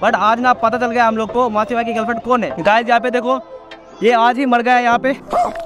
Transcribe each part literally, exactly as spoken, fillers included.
But आज ना पता चल गया हम लोग को मासी भाई की गर्लफ्रेंड कौन है। गाइस यहाँ पे देखो ये आज ही मर गया है यहाँ पे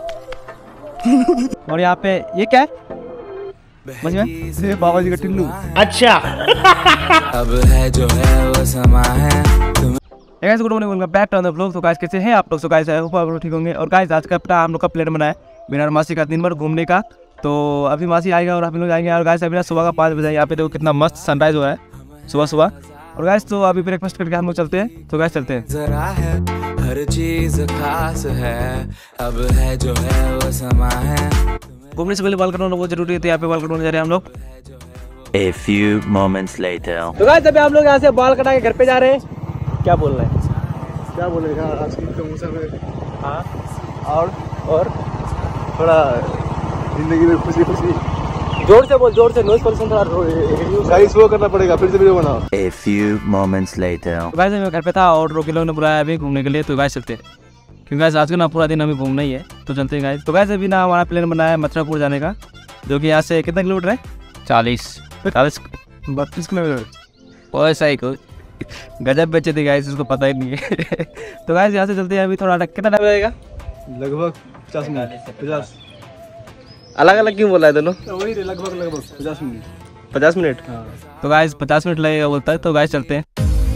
और यहाँ पे ये क्या है ये बाबा जी का टिल्लू। अच्छा अब है जो है वो समा है। Guys good morning, welcome back to the vlog. तो गाइस कैसे हैं आप लोग? सो गाइस आई होप आप लोग ठीक होंगे। और गाइस आज का अपना हम लोग का प्लान बना है बिना मासी का दिन भर घूमने का। तो अभी मासी आएगा और हम लोग जाएंगे। और गाइस अभी ना सुबह का पाँच बजे यहाँ पे देखो कितना मस्त सनराइज हो रहा है सुबह सुबह। और गाइस तो अभी ब्रेकफास्ट करके हम लोग चलते हैं। तो गाइस चलते हैं। जरा है हर चीज खास है, अब है जो है वो समा है। घूमने से पहले बाल कटवाना बहुत जरूरी है, तो यहाँ पे बाल कटवाने जा रहे हैं हम लोग। A few moments later. तो गाइस अभी हम लोग यहाँ से बाल कटा के घर पे जा रहे हैं। क्या बोल रहे हैं? क्या बोलेगा आज की तो मौसम में। हाँ और और थोड़ा जिंदगी में खुशी खुशी जोर से बोल, जोर से नॉइस पोल्यूशन थोड़ा गाइस वो करना पड़ेगा, फिर से वीडियो बनाओ। A few moments later. तो गाइस मैं घर पे था और रोकी लोग ने बुलाया अभी घूमने के लिए। तो गाइस चलते हैं क्योंकि गाइस आज का ना पूरा दिन हमें घूमना ही है। तो चलते हैं गाइस। तो गाइस अभी ना हमारा प्लान बना है मथुरापुर जाने का, जो कि यहाँ से कितना किलोमीटर है? चालीस चालीस बत्तीस किलोमीटर वैसा ही कुछ गजब बेचे थे गाइस, उसको पता ही नहीं है। तो गाइस यहाँ से चलते हैं। अभी थोड़ा कितना टाइम लगेगा? लगभग पचास मिनट। पचास अलग अलग क्यों बोला है दोनों? वही लगभग लगभग पचास मिनट पचास मिनट हाँ। तो गाइस पचास मिनट लगेगा बोलता है। तो गाइस चलते हैं।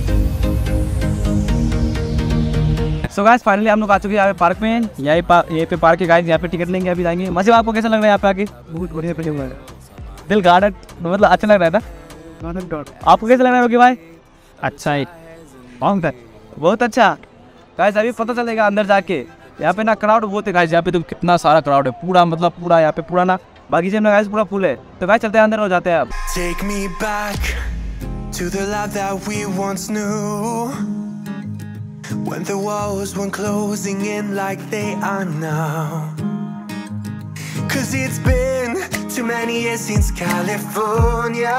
सो गाइस फाइनली हम लोग आ चुके हैं यहाँ पे पार्क में। यहीं पा, यहीं पे पार्क है गाइस, यहाँ पे टिकट लेंगे अभी जाएंगे। मसीह आपको कैसा लग रहा है यहाँ पे आके? बहुत बढ़िया प्रेम है। दिल गार्डन मतलब अच्छा लग रहा है ना? आपको कैसा लग रहा है रोकी भाई? अच्छा ही बहुत अच्छा। गाइस अभी पता चलेगा अंदर जाके। यहाँ पे ना क्राउड बहुत है गाइस, यहाँ पे तो कितना सारा क्राउड है पूरा, मतलब पूरा यहाँ पे पूरा ना बागीचे में गाइस पूरा फुल है। तो गाइस चलते हैं अंदर हो जाते हैं अब। Take me back to the life that we once knew, when the walls weren't closing in like they are now. Cause it's been too many years since California.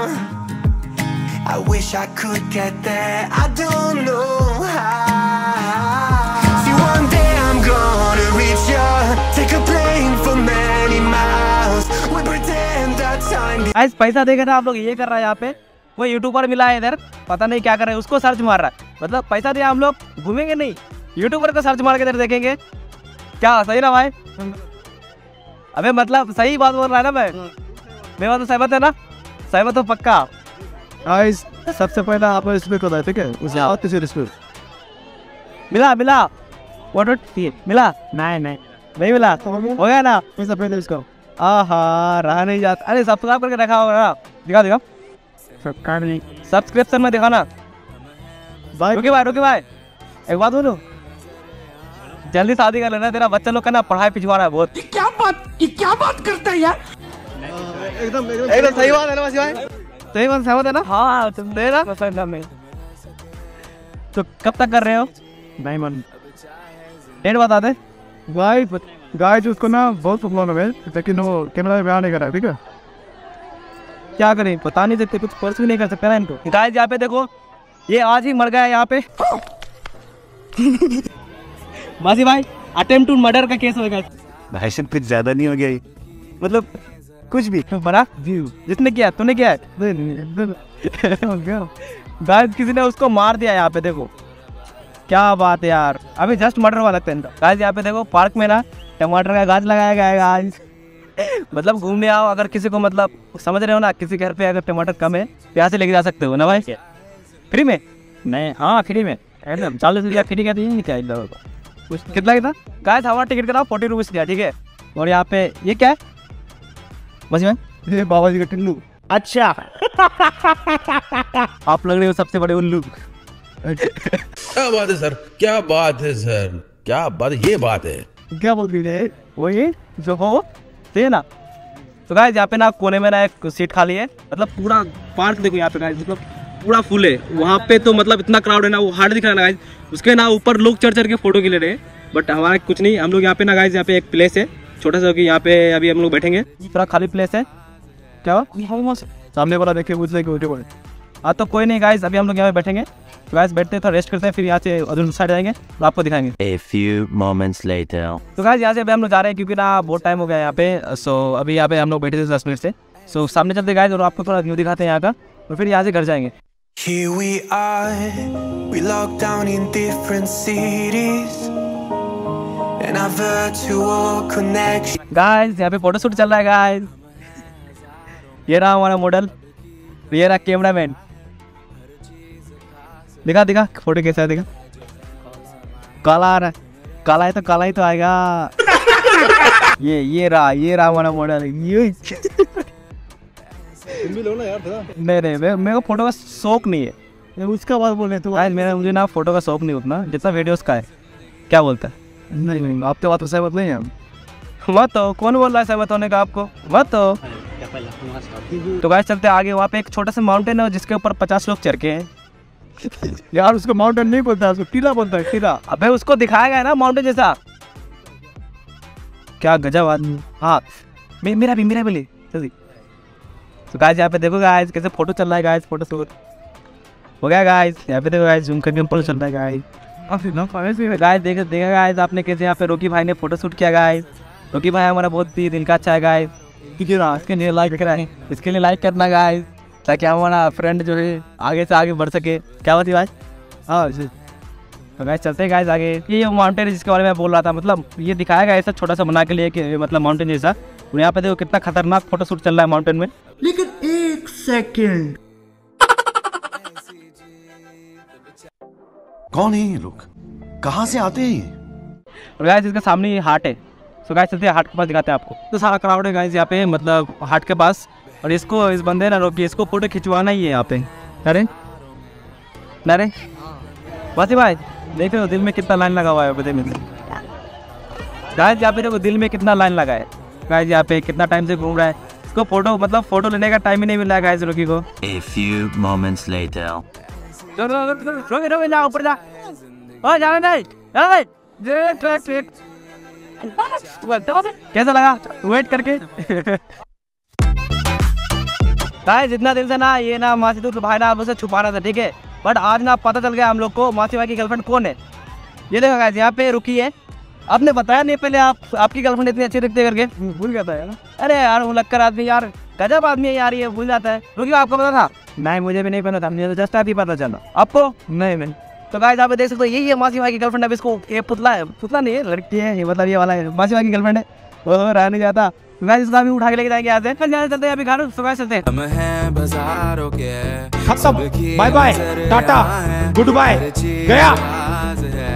I wish I could get there, I don't know how. See one day I'm gonna reach ya, take a plane for many miles. We pretend that time. Guys पैसा देगा ना आप लोग ये कर रहा है यहाँ पे। वो यूट्यूबर मिला है इधर, पता नहीं क्या कर रहा है, उसको सर्च मार रहा है। मतलब पैसा दिया हम लोग घूमेंगे नहीं, यूट्यूबर को सर्च मार के इधर देखेंगे। क्या सही ना भाई? अबे मतलब सही बात बोल रहा है ना मैं? मेरी बात तो सहमत है ना? सहमत हो पक्का? गाइस सबसे पहले आप रिस्पेक्ट होता है, ठीक है? उसे आप किसी रिस्पेक्ट मिला मिला व्हाट मिला? नहीं नहीं नहीं मिला। हो गया ना? पैसा पहले इसका आहा रहा नहीं जाता। अरे सब्सक्राइब करके रखा होगा ना? दिखा दिखा सब्सक्राइब नहीं, सब्सक्रिप्शन में दिखा ना भाई। रुके भाई रुके भाई एक बात बोलो, जल्दी शादी कर लेना, तेरा बच्चा लोग का ना पढ़ाई पिछवा रहा है बहुत। क्या बात ये क्या बात करता है यार? एकदम एकदम सही बात है ना मसी भाई? सही बात सहमत है ना? हाँ तुम दे ना पसंद में। तो कब तक कर रहे हो? नहीं मन डेट बता दे भाई। गाइस उसको ना बहुत प्रॉब्लम है, लेकिन वो कैमरा में बयान नहीं कर रहा है, ठीक है? क्या करें बता नहीं सकते, कुछ पर्स भी नहीं कर सकते ना इनको। गाइस यहाँ पे देखो ये आज ही मर गया है यहाँ पे। मासी भाई अटेम्प्ट टू मर्डर का केस होगा भाई साहब कुछ ज्यादा नहीं हो गया ये? मतलब कुछ भी बड़ा जिसने किया तूने किया है। गाइस किसी ने उसको मार दिया यहाँ पे देखो। क्या बात है यार, अभी जस्ट मर्डर हुआ लगता है इनका। गाइस यहाँ पे देखो पार्क में ना टमाटर का गाछ लगाया गया है आज। मतलब घूमने आओ, अगर किसी को मतलब समझ रहे हो ना, किसी घर पे अगर टमाटर कम है यहाँ से लेके जा सकते हो ना भाई? फ्री में? नहीं हाँ फ्री में, चालीस रुपया फ्री का नहीं क्या कुछ कितना कितना? गाइस हमारा टिकट कराओ फोर्टी रुपीज़ दिया, ठीक है? और यहाँ पे ये क्या है बस में? ये बाबा जी का टिल्लू। अच्छा आप लग रहे हो सबसे बड़े उल्लू। क्या बात है सर, क्या बात है सर, क्या बात, ये बात है। क्या बोल रही है? वही जो हो सही है ना? तो गाइस यहाँ पे ना कोने में ना एक सीट खाली है। मतलब पूरा पार्क देखो यहाँ पे गाइस, मतलब पूरा फुल है। वहाँ पे तो मतलब इतना क्राउड है ना, वो हार्ड दिख रहा है गाइस। उसके ना ऊपर लोग चढ़ चढ़ के फोटो के ले रहे हैं, बट हमारा कुछ नहीं। हम लोग यहाँ पे ना गाइस, यहाँ पे एक प्लेस है छोटा सा, कि यहाँ पे अभी हम लोग बैठेंगे। पूरा खाली प्लेस है। क्या हुआ? सामने वाला देखे मुझसे वीडियो। हाँ तो कोई नहीं गाइस, अभी हम लोग यहाँ पे बैठेंगे। तो गाइस बैठते हैं, थोड़ा रेस्ट करते हैं, फिर यहाँ से अदर साइड जाएंगे और आपको दिखाएंगे। A few moments later. तो गाइस यहाँ से अभी हम लोग जा रहे हैं क्योंकि ना बहुत टाइम हो गया यहाँ पे। सो अभी यहाँ पे हम लोग बैठे थे दस मिनट से। सो सामने चलते गाइस और आपको थोड़ा व्यू दिखाते हैं यहाँ का, और फिर यहाँ से घर जाएंगे। Here we are, we locked down in different cities, and our virtual connection. Guys यहाँ पे फोटो शूट चल रहा है गाइस। ये रहा हमारा मॉडल, ये रहा कैमरामैन। दिखा दिखा फोटो कैसा है, दिखा। काला आ रहा है, काला है तो काला ही तो आएगा। ये ये रहा ये रहा हमारा मॉडल। ये तुम भी लो ना यार थोड़ा। नहीं नहीं मैं मेरे को फोटो का शौक नहीं है। ये उसका बात बोल रहे तो गाइस मेरा मुझे ना फोटो का शौक नहीं उतना जितना वीडियोस का है। क्या बोलता है? नहीं नहीं आपके बात तो सहमत नहीं है। मत तो कौन बोल रहा है सहमत होने का आपको? मत तो तो गाइस चलते आगे। वहाँ पे एक छोटा सा माउंटेन है जिसके ऊपर पचास लोग चढ़ के हैं। यार उसको माउंटेन नहीं बोलता, उसको टीला बोलता है, टीला। अबे उसको दिखाया गया है ना माउंटेन जैसा। क्या गजब आदमी। हाँ मे, मेरा भी मेरा भी ले जल्दी। तो गाइस यहाँ पे देखो गाइस कैसे फोटो चल रहा है गाइस। फोटो शूट हो गया गाइस। यहाँ पे देखो गाइस जूम करके फोटो चल रहा है गाइस। गाइस देखो देखा गाइस आपने कैसे यहाँ पे रोकी भाई ने फोटो शूट किया गाइस। रोकी भाई हमारा बहुत ही दिल का अच्छा है गाइस। इसके लिए लाइक करना इसके लिए लाइक करना गाइस ताकि हमारा फ्रेंड जो है आगे से आगे बढ़ सके। क्या बात है भाई? हाँ तो गाइस चलते हैं गाइस आगे। ये माउंटेन है जिसके बारे में मैं बोल रहा था, मतलब ये दिखाया गया ऐसा छोटा सा बना के लिए कि मतलब माउंटेन जैसा। और यहाँ पे देखो कितना खतरनाक फोटो शूट चल रहा है माउंटेन में। लेकिन एक सेकंड, कौन है ये लोग, कहाँ से आते हैं ये? और गाइस इसके सामने ये हाट है। तो गाइस चलते हैं हाट के पास दिखाते हैं आपको। तो सारा क्राउड है गाइस यहाँ पे मतलब हाट के पास। और इसको इस बंदे ना रोकी, इसको फोटो खिंचवाना ही है यहाँ पे। अरे अरे वासी भाई देख रहे हो दिल में कितना लाइन लगा हुआ है बदे में। गाइस यहाँ पे देखो दिल में कितना लाइन लगा है। गाइस यहाँ पे कितना टाइम से घूम रहा है। इसको फोटो मतलब फोटो लेने का टाइम ही नहीं मिल रहा है गाइस रोकी को। A few moments later. रोके रोके जा ऊपर जा। ओ जाने नहीं जाने नहीं। जे ट्रैक ट्रैक कैसा लगा वेट करके? गाइस जितना दिन से ना ये ना मासीदुर भाई ना मुझसे छुपा रहा था, ठीक है। बट आज ना पता चल गया हम लोग को मासी भाई की गर्लफ्रेंड कौन है। ये देखो गाइस यहाँ पे रुकी है। आपने बताया नहीं पहले आप आपकी गर्लफ्रेंड इतनी अच्छी दिखती है करके? भूल गया था यार। अरे यार वो लगकर आदमी यार गजब आदमी है यार, ये भूल जाता है। रुकी आपको पता था? नहीं मुझे भी नहीं पता था, मुझे तो जस्ट अभी पता चला। आपको? नहीं नहीं। तो गाइस आप देख सकते हो यही है मासी भाई की गर्लफ्रेंड। अब इसको ये पुतला है, पुतला नहीं है लड़की है ये, मतलब ये वाला है मासी भाई की गर्लफ्रेंड है। वो रह नहीं जाता। गाइस इसका भी उठा के लेके जाएंगे यहाँ से। चलते हैं अभी घर। तो गाइस चलते हैं। खत्म, बाय बाय, टाटा, गुड बाय, गया।